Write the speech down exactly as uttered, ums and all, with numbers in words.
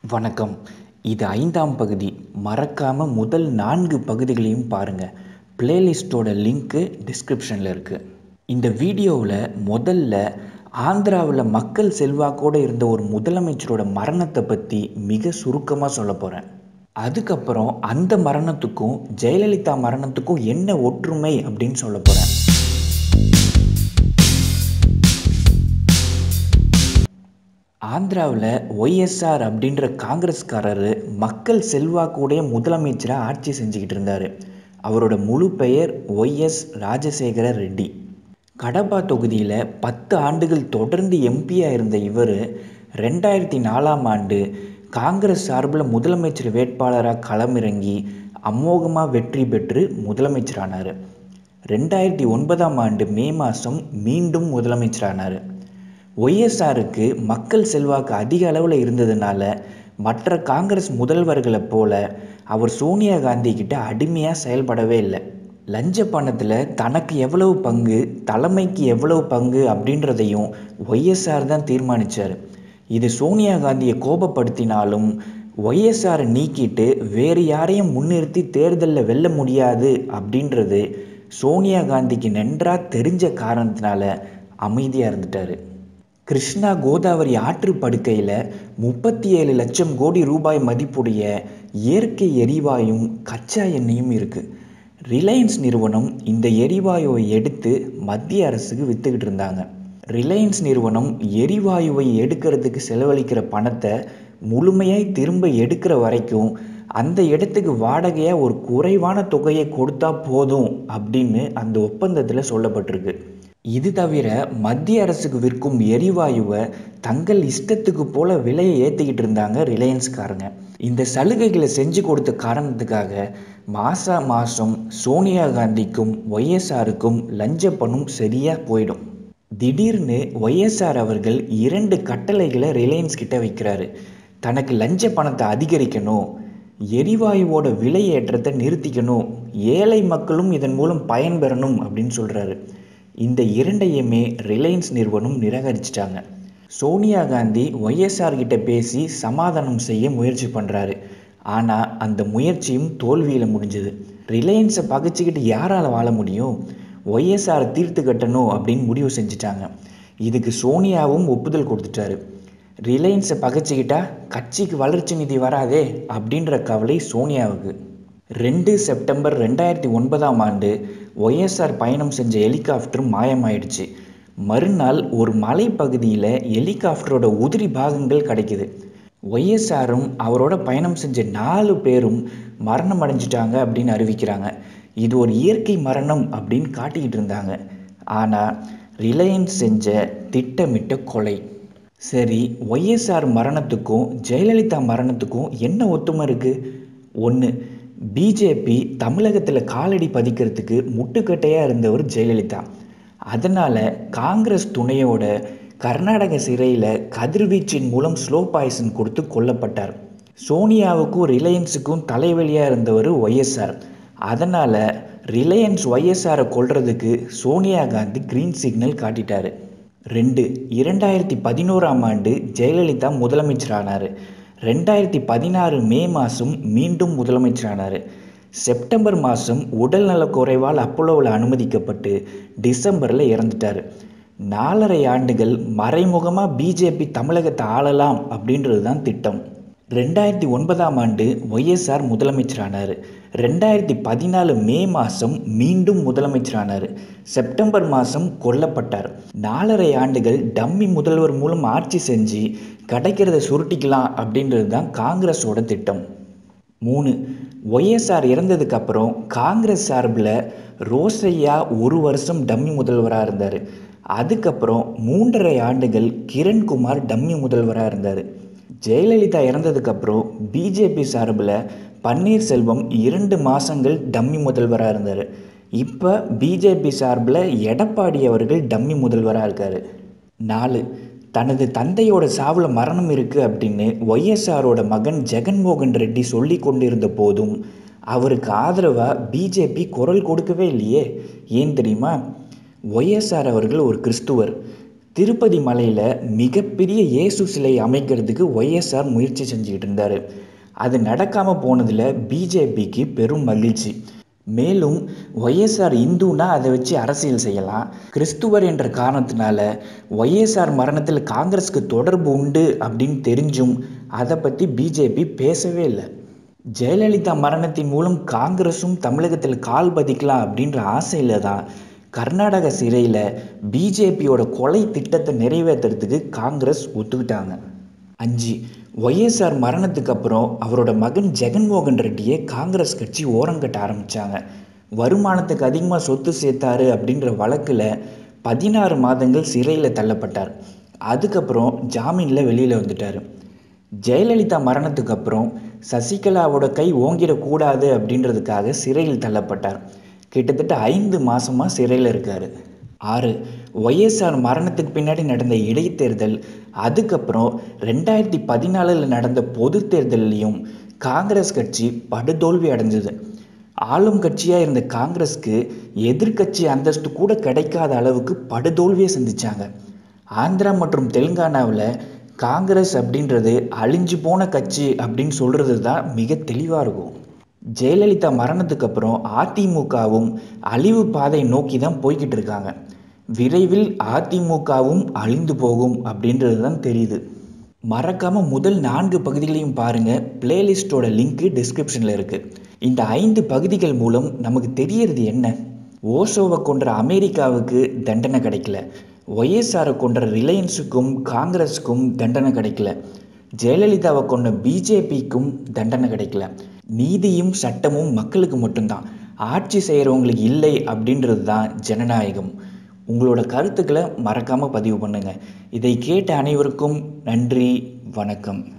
வணக்கம். இது ஐந்தாம் பகுதி. மறக்காமல் முதல் நான்கு பகுதிகளையும் பாருங்கள். பிளேலிஸ்ட்டோட லிங்க்கு டிஸ்கிரிப்ஷனில் இருக்குது. இந்த வீடியோவில் முதல்ல ஆந்திராவில் மக்கள் செல்வாக்கோடு இருந்த ஒரு முதலமைச்சரோட மரணத்தை பற்றி மிக சுருக்கமாக சொல்ல போகிறேன். அதுக்கப்புறம் அந்த மரணத்துக்கும் ஜெயலலிதா மரணத்துக்கும் என்ன ஒற்றுமை அப்படின்னு சொல்ல போகிறேன். ஆந்திராவில் ஒய்எஸ்ஆர் அப்படின்ற காங்கிரஸ்காரர் மக்கள் செல்வாக்குடைய முதலமைச்சராக ஆட்சி செஞ்சுக்கிட்டு இருந்தார். அவரோட முழு பெயர் ஒய்எஸ் ராஜசேகர ரெட்டி. கடப்பா தொகுதியில் பத்து ஆண்டுகள் தொடர்ந்து எம்பியாக இருந்த இவர் ரெண்டாயிரத்தி நாலாம் ஆண்டு காங்கிரஸ் சார்பில் முதலமைச்சர் வேட்பாளராக களமிறங்கி அமோகமாக வெற்றி பெற்று முதலமைச்சரானார். ரெண்டாயிரத்தி ஒன்பதாம் ஆண்டு மே மாதம் மீண்டும் முதலமைச்சரானார். ஒய்எஸ்ஆருக்கு மக்கள் செல்வாக்கு அதிக அளவில் இருந்ததுனால மற்ற காங்கிரஸ் முதல்வர்களை போல அவர் சோனியா காந்தி கிட்ட அடிமையாக செயல்படவே இல்லை. லஞ்ச பணத்தில் தனக்கு எவ்வளவு பங்கு, தலைமைக்கு எவ்வளவு பங்கு அப்படின்றதையும் ஒய்எஸ்ஆர் தான் தீர்மானித்தார். இது சோனியா காந்தியை கோபப்படுத்தினாலும் ஒய்எஸ்ஆரை நீக்கிட்டு வேறு யாரையும் முன்னிறுத்தி தேர்தலில் வெல்ல முடியாது அப்படின்றது சோனியா காந்திக்கு நன்றாக தெரிஞ்ச காரணத்தினால அமைதியாக இருந்துட்டார். கிருஷ்ணா கோதாவரி ஆற்று படுக்கையில் முப்பத்தி ஏழு லட்சம் கோடி ரூபாய் மதிப்புடைய இயற்கை எரிவாயும் கச்சா எண்ணெயும் இருக்குது. ரிலையன்ஸ் நிறுவனம் இந்த எரிவாயுவை எடுத்து மத்திய அரசுக்கு விற்றுக்கிட்டு இருந்தாங்க. ரிலையன்ஸ் நிறுவனம் எரிவாயுவை எடுக்கிறதுக்கு செலவழிக்கிற பணத்தை முழுமையாய் திரும்ப எடுக்கிற வரைக்கும் அந்த இடத்துக்கு வாடகையாக ஒரு குறைவான தொகையை கொடுத்தா போதும் அப்படின்னு அந்த ஒப்பந்தத்தில் சொல்லப்பட்டிருக்கு. இது தவிர மத்திய அரசுக்கு விற்கும் எரிவாயுவை தங்கள் இஷ்டத்துக்கு போல விலையை ஏற்றிக்கிட்டு இருந்தாங்க ரிலையன்ஸ்காரங்க. இந்த சலுகைகளை செஞ்சு கொடுத்த காரணத்துக்காக மாசா மாதம் சோனியா காந்திக்கும் ஒய்எஸ்ஆருக்கும் லஞ்ச பணம் சரியாக போயிடும். திடீர்னு ஒய்எஸ்ஆர் அவர்கள் இரண்டு கட்டளைகளை ரிலையன்ஸ் கிட்ட வைக்கிறாரு. தனக்கு லஞ்ச பணத்தை அதிகரிக்கணும், எரிவாயுவோட விலை ஏற்றத்தை நிறுத்திக்கணும், ஏழை மக்களும் இதன் மூலம் பயன்பெறணும் அப்படின்னு சொல்கிறாரு. இந்த இரண்டையுமே ரிலையன்ஸ் நிறுவனம் நிராகரிச்சிட்டாங்க. சோனியா காந்தி ஒய்எஸ்ஆர் கிட்ட பேசி சமாதானம் செய்ய முயற்சி பண்ணுறாரு. ஆனால் அந்த முயற்சியும் தோல்வியில் முடிஞ்சது. ரிலையன்ஸை பகைச்சிக்கிட்டு யாரால் வாழ முடியும்? ஒய்எஸ்ஆரை தீர்த்து கட்டணும் அப்படின்னு முடிவு செஞ்சுட்டாங்க. இதுக்கு சோனியாவும் ஒப்புதல் கொடுத்துட்டாரு. ரிலையன்ஸை பகைச்சிக்கிட்டா கட்சிக்கு வளர்ச்சி நிதி வராதே அப்படின்ற கவலை சோனியாவுக்கு. ரெண்டு செப்டம்பர் ரெண்டாயிரத்தி ஒன்பதாம் ஆண்டு ஒய்எஸ்ஆர் பயணம் செஞ்ச ஹெலிகாப்டர் மாயமாயிடுச்சு. மறுநாள் ஒரு மலைப்பகுதியில் ஹெலிகாப்டரோட உதிரி பாகங்கள் கிடைக்குது. ஒய்எஸ்ஆரும் அவரோட பயணம் செஞ்ச நாலு பேரும் மரணம் அடைஞ்சிட்டாங்க அப்படின்னு அறிவிக்கிறாங்க. இது ஒரு இயற்கை மரணம் அப்படின்னு காட்டிக்கிட்டு இருந்தாங்க. ஆனால் ரிலையன்ஸ் செஞ்ச திட்டமிட்ட கொலை. சரி, ஒய்எஸ்ஆர் மரணத்துக்கும் ஜெயலலிதா மரணத்துக்கும் என்ன ஒத்துமை இருக்குது? ஒன்று, பிஜேபி தமிழகத்தில் காலடி பதிக்கிறதுக்கு முட்டுக்கட்டையாக இருந்தவர் ஜெயலலிதா. அதனால் காங்கிரஸ் துணையோட கர்நாடக சிறையில் கதிர்வீச்சின் மூலம் ஸ்லோ பாய்சன் கொடுத்து கொல்லப்பட்டார். சோனியாவுக்கும் ரிலையன்ஸுக்கும் தலைவலியாக இருந்தவர் ஒய்எஸ்ஆர். அதனால் ரிலையன்ஸ் ஒய்எஸ்ஆரை கொல்றதுக்கு சோனியா காந்தி கிரீன் சிக்னல் காட்டிட்டார். ரெண்டு, இரண்டாயிரத்தி பதினோராம் ஆண்டு ஜெயலலிதா முதலமைச்சரானார். ரெண்டாயிரத்தி பதினாறு மே மாதம் மீண்டும் முதலமைச்சரானார். செப்டம்பர் மாதம் உடல் நலக்குறைவால் அப்போலோவில் அனுமதிக்கப்பட்டு டிசம்பரில் இறந்துட்டார். நாலரை ஆண்டுகள் மறைமுகமாக பிஜேபி தமிழகத்தை ஆளலாம் அப்படின்றது தான் திட்டம். ரெண்டாயிரத்தி ஒன்பதாம் ஆண்டு ஒய்எஸ்ஆர் முதலமைச்சரானார். ரெண்டாயிரத்தி பதினாலு மே மாதம் மீண்டும் முதலமைச்சரானார். செப்டம்பர் மாதம் கொல்லப்பட்டார். நாலரை ஆண்டுகள் டம்மி முதல்வர் மூலம் ஆட்சி செஞ்சு கிடைக்கிறத சுருட்டிக்கலாம் அப்படின்றது தான் காங்கிரஸோட திட்டம். மூணு, ஒய்எஸ்ஆர் இறந்ததுக்கப்புறம் காங்கிரஸ் சார்பில் ரோசையா ஒரு வருஷம் டம்மி முதல்வராக இருந்தார். அதுக்கப்புறம் மூன்றரை ஆண்டுகள் கிரண்குமார் டம்மி முதல்வராக இருந்தார். ஜெயலலிதா இறந்ததுக்கப்புறம் பிஜேபி சார்பில் பன்னீர்செல்வம் இரண்டு மாதங்கள் டம்மி முதல்வராக இருந்தார். இப்போ பிஜேபி சார்பில் எடப்பாடி அவர்கள் டம்மி முதல்வராக இருக்கார். நாலு, தனது தந்தையோட சாவில் மரணம் இருக்குது அப்படின்னு ஒய்எஸ்ஆரோட மகன் ஜெகன்மோகன் ரெட்டி சொல்லி கொண்டிருந்த போதும் அவருக்கு ஆதரவாக பிஜேபி குரல் கொடுக்கவே இல்லையே. ஏன் தெரியுமா? ஒய்எஸ்ஆர் அவர்கள் ஒரு கிறிஸ்துவர். திருப்பதி மலையில் மிகப்பெரிய இயேசு சிலை அமைக்கிறதுக்கு ஒய்எஸ்ஆர் முயற்சி செஞ்சுக்கிட்டு இருந்தார். அது நடக்காமல் போனதில் பிஜேபிக்கு பெரும் மகிழ்ச்சி. மேலும் ஒய்எஸ்ஆர் இந்துனா அதை வச்சு அரசியல் செய்யலாம், கிறிஸ்துவர் என்ற காரணத்தினால ஒய்எஸ்ஆர் மரணத்தில் காங்கிரஸுக்கு தொடர்பு உண்டு அப்படின்னு தெரிஞ்சும் அதை பற்றி பிஜேபி பேசவே இல்லை. ஜெயலலிதா மரணத்தின் மூலம் காங்கிரஸும் தமிழகத்தில் கால் பதிக்கலாம் அப்படின்ற ஆசையில் தான் கர்நாடக சிறையில் பிஜேபியோட கொலை திட்டத்தை நிறைவேற்றுறதுக்கு காங்கிரஸ் ஒத்துக்கிட்டாங்க. அஞ்சு ஒய்எஸ்ஆர் மரணத்துக்கு அப்புறம் அவரோட மகன் ஜெகன்மோகன் ரெட்டியை காங்கிரஸ் கட்சி ஓரங்கட்ட ஆரம்பித்தாங்க. வருமானத்துக்கு அதிகமாக சொத்து சேர்த்தாரு அப்படின்ற வழக்கில் பதினாறு மாதங்கள் சிறையில் தள்ளப்பட்டார். அதுக்கப்புறம் ஜாமீனில் வெளியில் வந்துட்டார். ஜெயலலிதா மரணத்துக்கு அப்புறம் சசிகலாவோட கை ஓங்கிடக்கூடாது அப்படின்றதுக்காக சிறையில் தள்ளப்பட்டார். கிட்டத்தட்ட ஐந்து மாதமாக சிறையில் இருக்கார். ஆறு ஒய்எஸ்ஆர் மரணத்துக்கு பின்னாடி நடந்த இடைத்தேர்தல், அதுக்கப்புறம் ரெண்டாயிரத்தி பதினாலில் நடந்த பொது தேர்தலையும் காங்கிரஸ் கட்சி படுதோல்வி அடைஞ்சது. ஆளும் கட்சியாக இருந்த காங்கிரஸ்க்கு எதிர்கட்சி அந்தஸ்து கூட கிடைக்காத அளவுக்கு படுதோல்வியை சந்திச்சாங்க. ஆந்திரா மற்றும் தெலுங்கானாவில் காங்கிரஸ் அப்படின்றது அழிஞ்சு போன கட்சி அப்படின்னு சொல்கிறது தான் மிக தெளிவாக இருக்கும். ஜெயலலிதா மரணத்துக்கு அப்புறம் அதிமுகவும் அழிவு பாதை நோக்கி தான் போய்கிட்டு இருக்காங்க. விரைவில் அதிமுகவும் அழிந்து போகும் அப்படின்றது தான் தெரியுது. மறக்காமல் முதல் நான்கு பகுதிகளையும் பாருங்கள். பிளேலிஸ்ட்டோட லிங்க்கு டிஸ்கிரிப்ஷனில் இருக்குது. இந்த ஐந்து பகுதிகள் மூலம் நமக்கு தெரியறது என்ன? ஓசோவை கொன்ற அமெரிக்காவுக்கு தண்டனை கிடைக்கல, ஒய்எஸ்ஆரை கொன்ற ரிலையன்ஸுக்கும் காங்கிரஸுக்கும் தண்டனை கிடைக்கல, ஜெயலலிதாவை கொண்ட பிஜேபிக்கும் தண்டனை கிடைக்கல. நீதியும் சட்டமும் மக்களுக்கு மட்டும்தான், ஆட்சி செய்கிறவங்களுக்கு இல்லை அப்படின்றது தான் ஜனநாயகம். உங்களோட கருத்துக்களை மறக்காமல் பதிவு பண்ணுங்கள். இதை கேட்ட அனைவருக்கும் நன்றி, வணக்கம்.